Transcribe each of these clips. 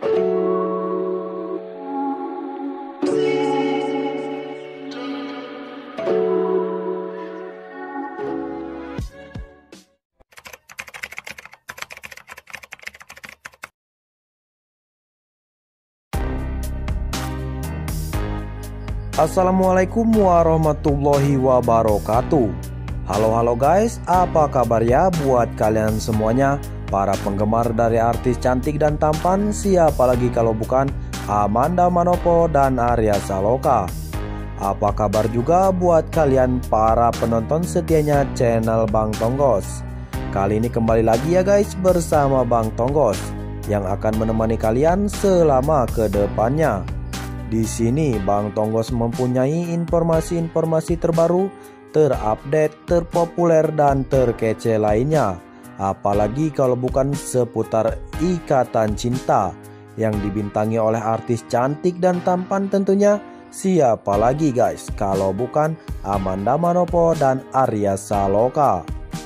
Assalamualaikum warahmatullahi wabarakatuh. Halo guys, apa kabar ya buat kalian semuanya, para penggemar dari artis cantik dan tampan, siapa lagi kalau bukan Amanda Manopo dan Arya Saloka. Apa kabar juga buat kalian para penonton setianya channel Bang Tonggos. Kali ini kembali lagi ya guys bersama Bang Tonggos yang akan menemani kalian selama kedepannya. Di sini Bang Tonggos mempunyai informasi-informasi terbaru, terupdate, terpopuler dan terkece lainnya. Apalagi kalau bukan seputar Ikatan Cinta yang dibintangi oleh artis cantik dan tampan tentunya. Siapa lagi guys kalau bukan Amanda Manopo dan Arya Saloka.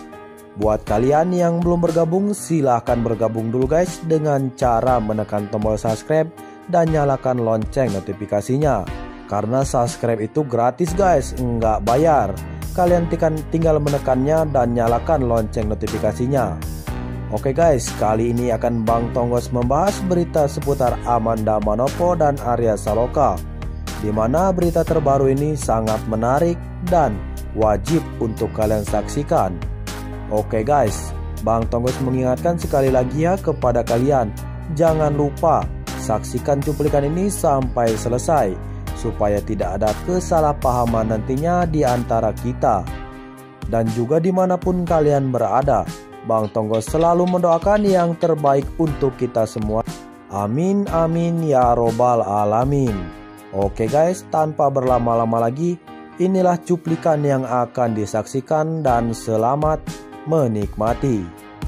Buat kalian yang belum bergabung, silahkan bergabung dulu guys dengan cara menekan tombol subscribe dan nyalakan lonceng notifikasinya. Karena subscribe itu gratis guys, nggak bayar. Kalian tinggal menekannya dan nyalakan lonceng notifikasinya. Oke guys, kali ini akan Bang Tonggos membahas berita seputar Amanda Manopo dan Arya Saloka, dimana berita terbaru ini sangat menarik dan wajib untuk kalian saksikan. Oke guys, Bang Tonggos mengingatkan sekali lagi ya kepada kalian, jangan lupa saksikan cuplikan ini sampai selesai supaya tidak ada kesalahpahaman nantinya di antara kita. Dan juga dimanapun kalian berada, Bang Tonggos selalu mendoakan yang terbaik untuk kita semua. Amin amin ya robbal alamin. Oke guys, tanpa berlama-lama lagi, inilah cuplikan yang akan disaksikan dan selamat menikmati.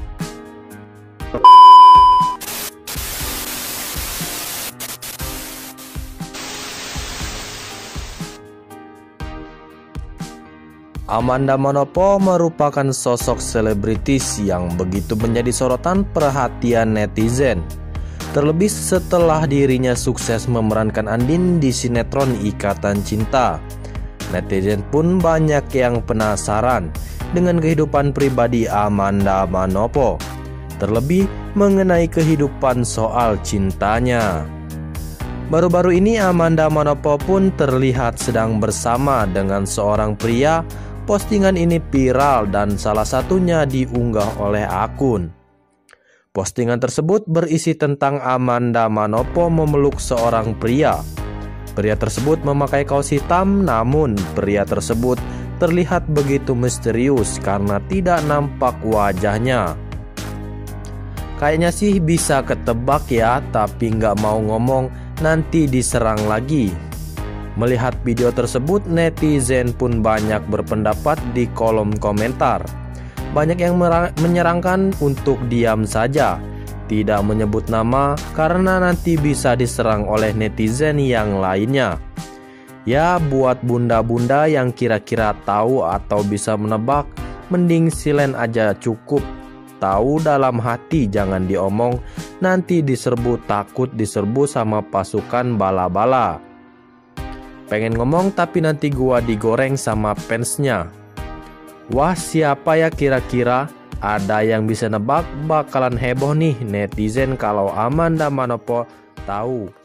Amanda Manopo merupakan sosok selebritis yang begitu menjadi sorotan perhatian netizen. Terlebih setelah dirinya sukses memerankan Andin di sinetron Ikatan Cinta. Netizen pun banyak yang penasaran dengan kehidupan pribadi Amanda Manopo, terlebih mengenai kehidupan soal cintanya. Baru-baru ini Amanda Manopo pun terlihat sedang bersama dengan seorang pria. Postingan ini viral dan salah satunya diunggah oleh akun. Postingan tersebut berisi tentang Amanda Manopo memeluk seorang pria. Pria tersebut memakai kaos hitam, namun pria tersebut terlihat begitu misterius karena tidak nampak wajahnya. Kayaknya sih bisa ketebak ya, tapi nggak mau ngomong nanti diserang lagi. Melihat video tersebut, netizen pun banyak berpendapat di kolom komentar. Banyak yang menyarankan untuk diam saja, tidak menyebut nama karena nanti bisa diserang oleh netizen yang lainnya. Ya, buat bunda-bunda yang kira-kira tahu atau bisa menebak, mending silen aja cukup. Tahu dalam hati jangan diomong, nanti diserbu, takut diserbu sama pasukan bala-bala. Pengen ngomong tapi nanti gua digoreng sama fansnya. Wah, siapa ya kira-kira? Ada yang bisa nebak? Bakalan heboh nih netizen kalau Amanda Manopo tahu.